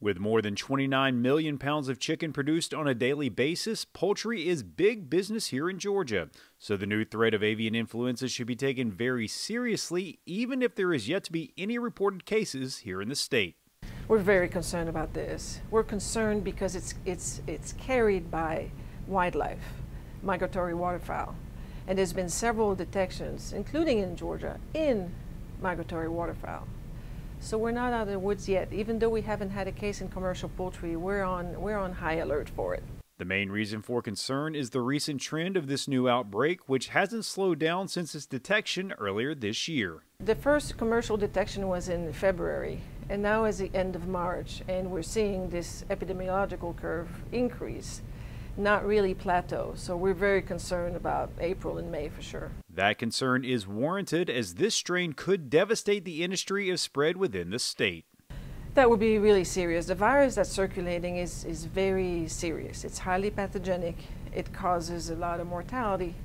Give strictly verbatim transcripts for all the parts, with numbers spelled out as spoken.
With more than twenty-nine million pounds of chicken produced on a daily basis, poultry is big business here in Georgia. So the new threat of avian influenza should be taken very seriously, even if there is yet to be any reported cases here in the state. We're very concerned about this. We're concerned because it's, it's, it's carried by wildlife, migratory waterfowl. And there's been several detections, including in Georgia, in migratory waterfowl. So we're not out of the woods yet. Even though we haven't had a case in commercial poultry, we're on, we're on high alert for it. The main reason for concern is the recent trend of this new outbreak, which hasn't slowed down since its detection earlier this year. The first commercial detection was in February, and now is the end of March, and we're seeing this epidemiological curve increase, not really plateau. So we're very concerned about April and May for sure. That concern is warranted, as this strain could devastate the industry if spread within the state. That would be really serious. The virus that's circulating is, is very serious. It's highly pathogenic. It causes a lot of mortality.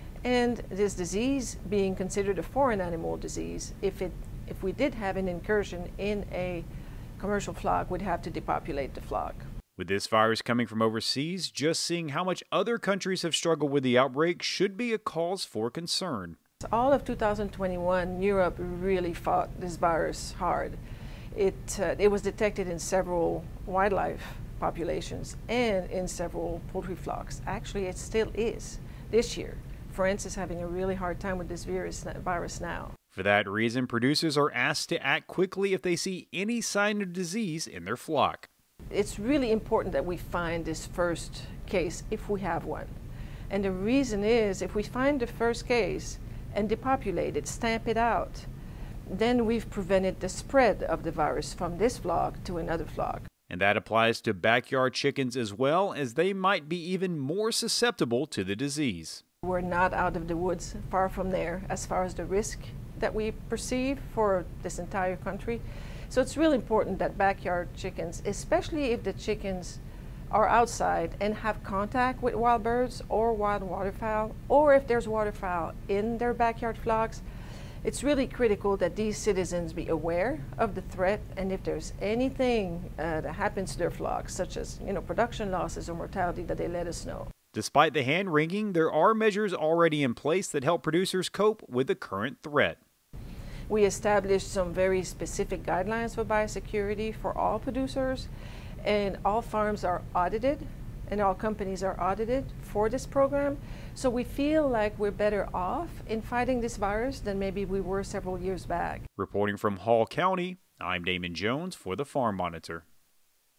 And this disease, being considered a foreign animal disease, if, it, if we did have an incursion in a commercial flock, we'd have to depopulate the flock. With this virus coming from overseas, just seeing how much other countries have struggled with the outbreak should be a cause for concern. All of two thousand twenty-one, Europe really fought this virus hard. It, uh, it was detected in several wildlife populations and in several poultry flocks. Actually, it still is this year. France is having a really hard time with this virus, virus now. For that reason, producers are asked to act quickly if they see any sign of disease in their flock. It's really important that we find this first case if we have one. And the reason is, if we find the first case and depopulate it, stamp it out, then we've prevented the spread of the virus from this flock to another flock. And that applies to backyard chickens as well, as they might be even more susceptible to the disease. We're not out of the woods, far from there, as far as the risk that we perceive for this entire country. So it's really important that backyard chickens, especially if the chickens are outside and have contact with wild birds or wild waterfowl, or if there's waterfowl in their backyard flocks, it's really critical that these citizens be aware of the threat, and if there's anything uh, that happens to their flocks, such as you know, production losses or mortality, that they let us know. Despite the hand-wringing, there are measures already in place that help producers cope with the current threat. We established some very specific guidelines for biosecurity for all producers, and all farms are audited and all companies are audited for this program. So we feel like we're better off in fighting this virus than maybe we were several years back. Reporting from Hall County, I'm Damon Jones for the Farm Monitor.